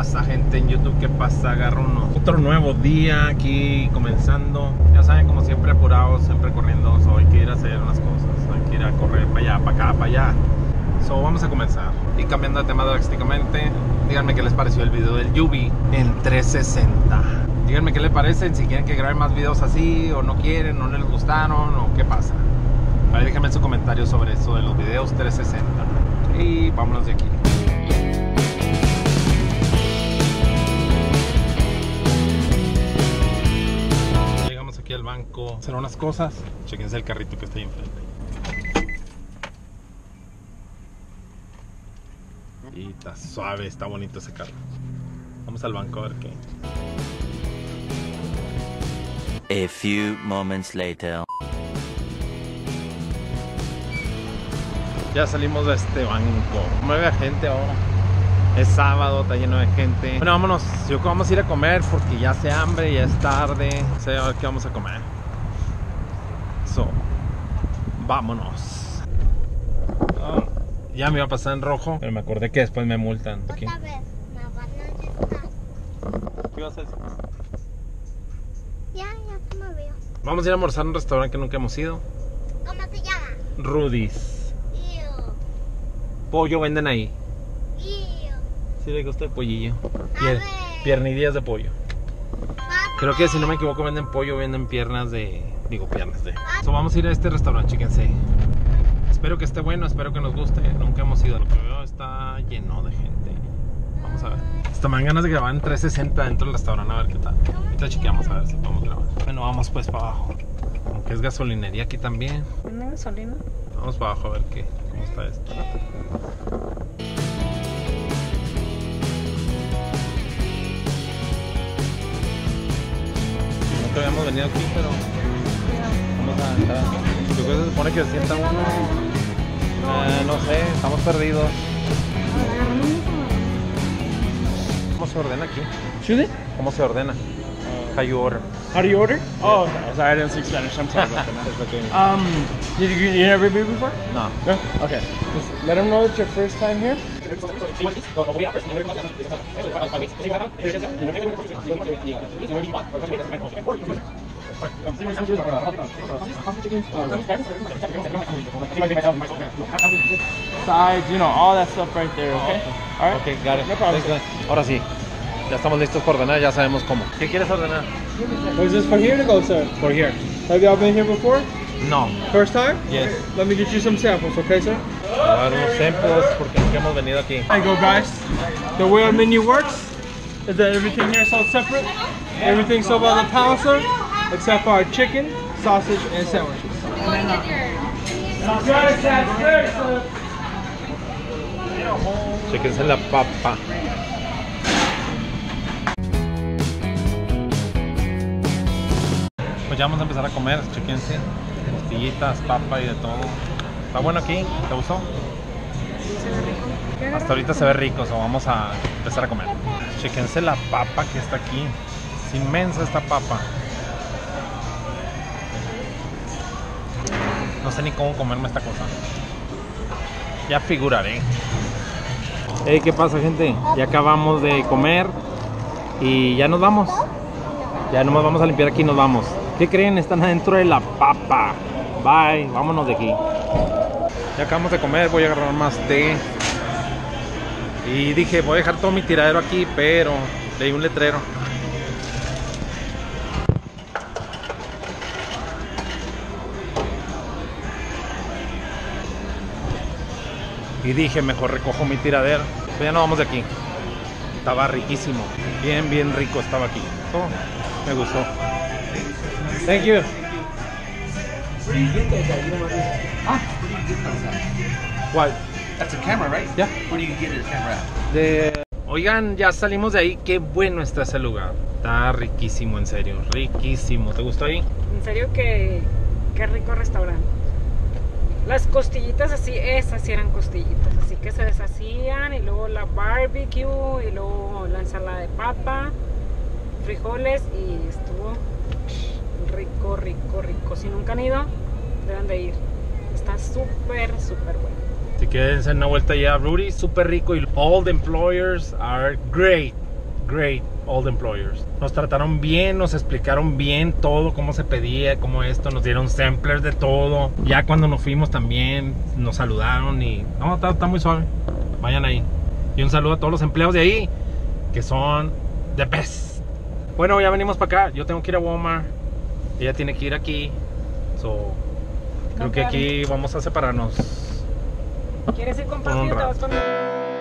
pasa, gente en YouTube? ¿Qué pasa? Agarro otro nuevo día aquí comenzando. Ya saben, como siempre apurados, siempre corriendo. Hay que ir a hacer unas cosas, hay que ir a correr para allá, para acá, para allá. Vamos a comenzar. Y cambiando de tema drásticamente, díganme qué les pareció el video del Yubi en 360. Díganme qué les parecen, si quieren que grabe más videos así, o no quieren, no les gustaron, o qué pasa. Ahí déjenme en sus comentarios sobre eso de los videos 360. Y vámonos de aquí. Llegamos aquí al banco a hacer unas cosas. Chequense el carrito que está ahí enfrente. Y está suave, está bonito ese carro. Vamos al banco a ver qué. A few moments later. Ya salimos de este banco. No hay gente ahora. Es sábado, está lleno de gente. Bueno, vámonos. Yo creo que vamos a ir a comer porque ya hace hambre, ya es tarde. No sé a ver qué vamos a comer. Vámonos. Ya me iba a pasar en rojo, pero me acordé que después me multan. Otra vez, ¿Qué vas a decir? Ya se me vio. Vamos a ir a almorzar a un restaurante que nunca hemos ido. ¿Cómo se llama? Rudy's. Ew. Pollo venden ahí. Ew. Sí le gusta el pollillo. A ver. Piernillas de pollo. Papá. Creo que si no me equivoco venden pollo, venden piernas de... piernas de... vamos a ir a este restaurante, chéquense. Espero que esté bueno, espero que nos guste. Nunca hemos ido, lo que veo está lleno de gente. Vamos a ver. Hasta me dan ganas de grabar en 360 dentro del restaurante, a ver qué tal. Ahorita chequeamos a ver si podemos grabar. Bueno, vamos pues para abajo. Aunque es gasolinería aquí también. ¿No gasolina? Vamos para abajo a ver qué, cómo está esto. Nunca habíamos venido aquí, pero vamos a entrar. Yo creo que se supone que se sienta uno. No sé, estamos perdidos. ¿Cómo se ordena aquí? Excuse me? ¿Cómo se ordena? How you order? How do you order? Oh, sorry, I didn't speak Spanish. I'm sorry about that. You never been here before? No. No? Okay. Just let them know it's your first time here. Sides, you know, all that stuff right there, okay? All right? Okay, got it. No problem. Ahora sí, ya estamos listos para ordenar, ya sabemos cómo. ¿Qué quieres ordenar? Was this for here to go, sir? Por here. Have y'all been here before? No. First time? Yes. Okay. Let me get you some samples, okay, sir? Voy a dar unos samples porque nunca hemos venido aquí. There you go, guys. The way our menu works is that everything here is sold separate. Everything's sold by the pound, sir, except for our chicken, sausage, and sandwiches. Chequense la papa. Pues ya vamos a empezar a comer, chequense. Costillitas, papa y de todo. ¿Está bueno aquí? ¿Te gustó? Se ve rico. Hasta ahorita se ve rico, vamos a empezar a comer. Chequense la papa que está aquí. Es inmensa esta papa. No sé ni cómo comerme esta cosa. Ya figuraré. Hey, ¿qué pasa, gente? Ya acabamos de comer y ya nos vamos. Ya nomás vamos a limpiar aquí y nos vamos. ¿Qué creen? Están adentro de la papa. Bye, vámonos de aquí. Ya acabamos de comer, voy a agarrar más té. Y dije, voy a dejar todo mi tiradero aquí, pero leí un letrero. Y dije, mejor recojo mi tiradero. Pero ya no vamos de aquí. Estaba riquísimo. Bien rico estaba aquí. Oh, me gustó. Thank you. Where do you get those at? You know what it is? Ah. Where do you get those at? ¿Cuál? That's a camera, right? Yeah. Where do you get your camera at? Oigan, ya salimos de ahí. Qué bueno está ese lugar. Está riquísimo, en serio. Riquísimo. ¿Te gustó ahí? En serio que qué rico restaurante. Las costillitas así, esas sí eran costillitas, así que se deshacían y luego la barbecue y luego la ensalada de papa, frijoles y estuvo rico. Si nunca han ido, deben de ir. Está súper bueno. Si quieren hacer una vuelta ya a Rudy's, súper rico y all the employers are great. great old employers. Nos trataron bien, nos explicaron bien todo, cómo se pedía, cómo esto, nos dieron samplers de todo. Ya cuando nos fuimos también nos saludaron y no, está muy suave. Vayan ahí. Y un saludo a todos los empleados de ahí, que son the best. Bueno, ya venimos para acá. Yo tengo que ir a Walmart. Ella tiene que ir aquí. So, creo que aquí vamos a separarnos. ¿Quieres ir con Por un papi o te vas rato. con...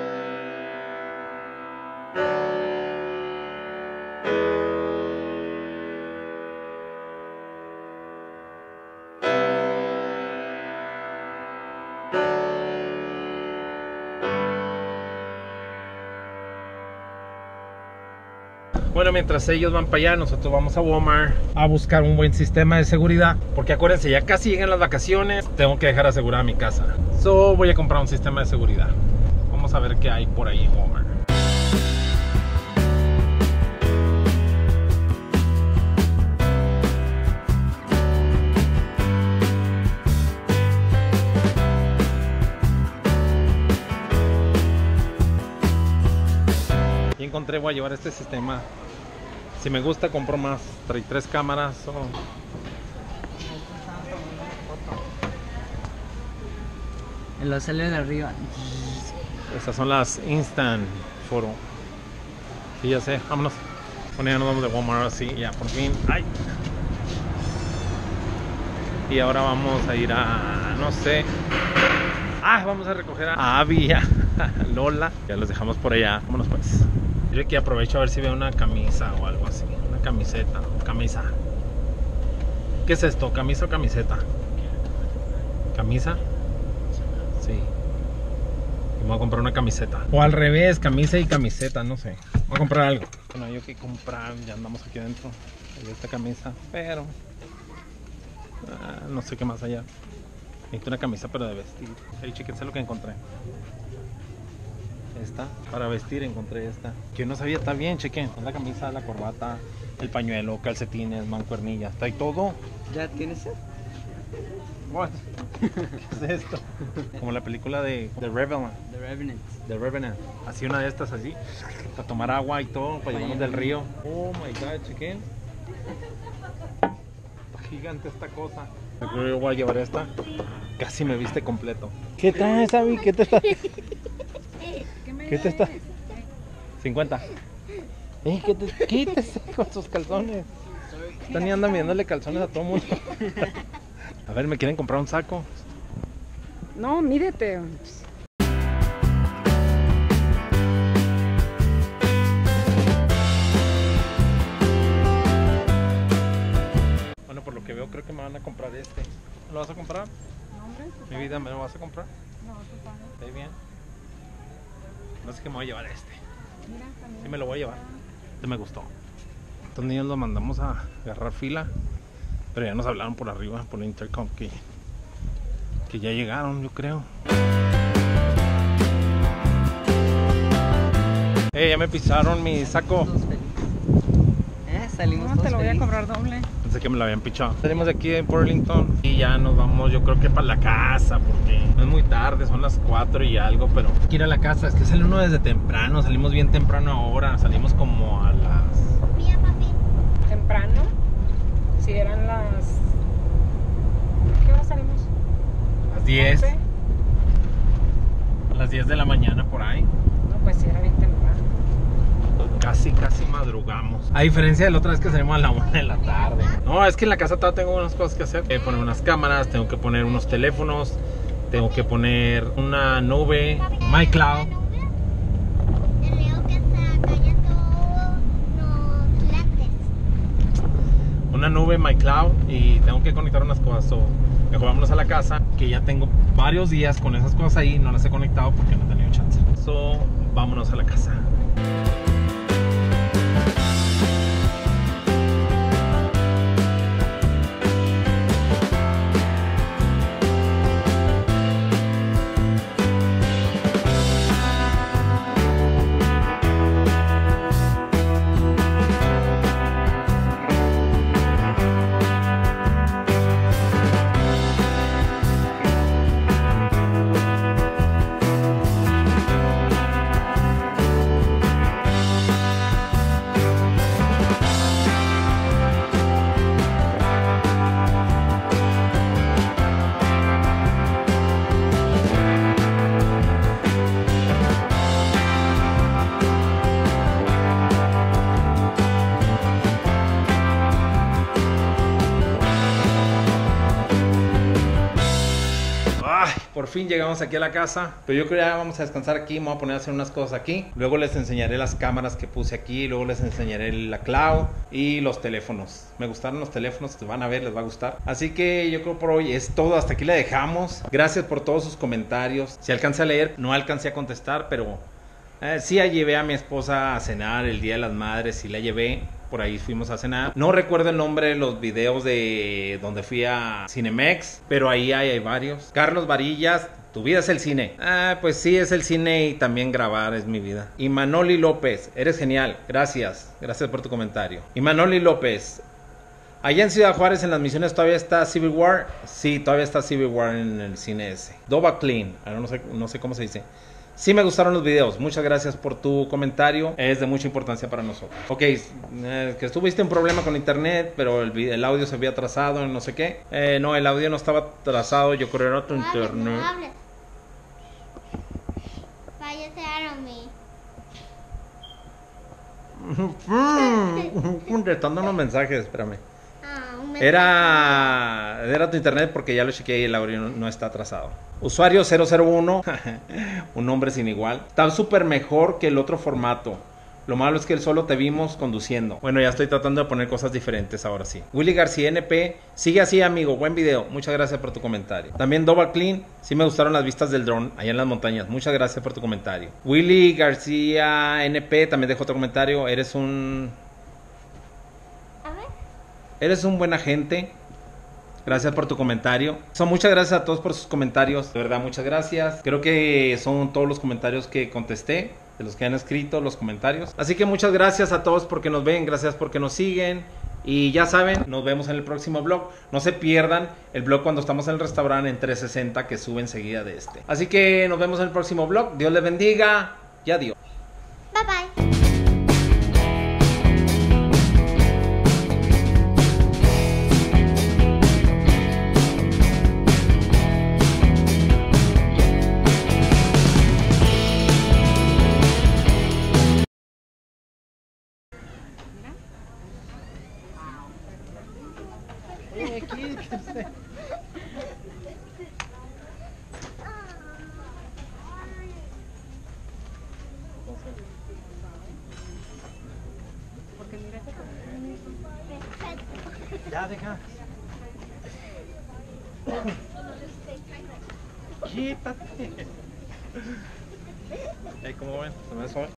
Bueno, mientras ellos van para allá, nosotros vamos a Walmart a buscar un buen sistema de seguridad. Porque acuérdense, ya casi llegan las vacaciones, tengo que dejar asegurada mi casa. So, voy a comprar un sistema de seguridad. Vamos a ver qué hay por ahí en Walmart. Y encontré, voy a llevar este sistema. Si me gusta, compro más. Trae 3 cámaras. Lo sale de arriba. Estas son las Instant Photo. Sí, ya sé, vámonos. Bueno, ya nos vamos de Walmart así, ya por fin. ¡Ay! Y ahora vamos a ir a, no sé. Vamos a recoger a Abby y a Lola. Ya los dejamos por allá. Vámonos pues. Yo aquí aprovecho a ver si veo una camisa o algo así. Una camiseta, camisa. ¿Qué es esto? ¿Camisa o camiseta? ¿Camisa? Sí. Y me voy a comprar una camiseta. O al revés, camisa y camiseta, no sé. Voy a comprar algo. Bueno, yo que comprar, ya andamos aquí adentro de esta camisa, pero no sé qué más allá. Necesito una camisa pero de vestir. Hey, chéquense lo que encontré. Esta, para vestir encontré esta. Que yo no sabía, está bien, chequen. La camisa, la corbata, el pañuelo, calcetines, mancuernillas, está ahí todo. ¿Ya tienes sed? What? ¿Qué es esto? Como la película de The Revenant. The Revenant. The Revenant. Así una de estas así. Para tomar agua y todo, para llevarnos del río. Oh my god, chequen. Está gigante esta cosa. Yo creo que yo voy a llevar esta. Casi me viste completo. ¿Qué traes, Abby? ¿Qué te está? ¿Qué te está? 50. Quítese con sus calzones. Están y andan viéndole calzones a todo mundo. A ver, ¿me quieren comprar un saco? No, mídete. Bueno, por lo que veo, creo que me van a comprar este. ¿Me lo vas a comprar? No, hombre. Mi vida, ¿me lo vas a comprar? No, tú pagas. ¿Está bien? No sé qué me voy a llevar este. Mira, también. Sí, me lo voy a llevar. Este me gustó. Estos niños los mandamos a agarrar fila. Pero ya nos hablaron por arriba, por el intercom, que ya llegaron, yo creo. Ya me pisaron mi saco. Todos felices. Salimos No, todos te lo voy a felices. comprar doble. Pensé que me lo habían pichado. Salimos de aquí de Burlington y ya nos vamos, yo creo que para la casa, porque no es muy tarde, son las 4 y algo, pero hay que ir a la casa. Es que sale uno desde temprano, salimos bien temprano ahora, salimos como a las... Mira, papi. Temprano. Si eran las... ¿Qué hora salimos? Las 10. 11. A las 10 de la mañana por ahí. No, pues sí, era bien temprano. Casi madrugamos. A diferencia de la otra vez que salimos a la 1 de la tarde. No, es que en la casa todavía tengo unas cosas que hacer. Tengo que poner unas cámaras, tengo que poner unos teléfonos, tengo que poner una nube, MyCloud. Te leo que está callando los lentes. Una nube MyCloud y tengo que conectar unas cosas. So, mejor vámonos a la casa, que ya tengo varios días con esas cosas ahí. No las he conectado porque no he tenido chance. So, vámonos a la casa. por fin llegamos aquí a la casa. Pero yo creo que ya vamos a descansar aquí. Me voy a poner a hacer unas cosas aquí. Luego les enseñaré las cámaras que puse aquí. Luego les enseñaré la cloud y los teléfonos. Me gustaron los teléfonos, que van a ver, les va a gustar. Así que yo creo por hoy es todo. Hasta aquí la dejamos. Gracias por todos sus comentarios. Si alcancé a leer, no alcancé a contestar, pero sí llevé a mi esposa a cenar el Día de las Madres. Sí la llevé. Por ahí fuimos a cenar. No recuerdo el nombre de los videos de donde fui a Cinemex, pero ahí hay varios. Carlos Varillas, tu vida es el cine. Pues sí, es el cine y también grabar es mi vida. Y Manoli López, eres genial. Gracias. Gracias por tu comentario. Y Manoli López, allá en Ciudad Juárez, en las Misiones, ¿todavía está Civil War? Sí, todavía está Civil War en el cine ese. Dova Clean, no sé cómo se dice. Sí me gustaron los videos, muchas gracias por tu comentario, es de mucha importancia para nosotros. Ok, que tuviste un problema con internet, pero el audio se había atrasado, no sé qué. No, el audio no estaba atrasado, yo creo que era tu internet. No hables. Váyase a mí. Contestando unos mensajes, espérame. Un mensaje. Era tu internet porque ya lo chequeé y el audio no está atrasado. Usuario 001, un nombre sin igual. Está súper mejor que el otro formato. Lo malo es que solo te vimos conduciendo. Bueno, ya estoy tratando de poner cosas diferentes ahora sí. Willy García NP, sigue así amigo, buen video. Muchas gracias por tu comentario. También Double Clean, sí me gustaron las vistas del dron allá en las montañas. Muchas gracias por tu comentario. Willy García NP también dejó otro comentario. Eres un buen agente. Gracias por tu comentario. Muchas gracias a todos por sus comentarios. De verdad, muchas gracias. Creo que son todos los comentarios que contesté, de los que han escrito los comentarios. Así que muchas gracias a todos porque nos ven, gracias porque nos siguen. Y ya saben, nos vemos en el próximo vlog. No se pierdan el vlog cuando estamos en el restaurante en 360 que sube enseguida de este. Así que nos vemos en el próximo vlog. Dios les bendiga y adiós. Bye bye. Ya, deja. Quítate. ¿Cómo ven? ¿Se me suave?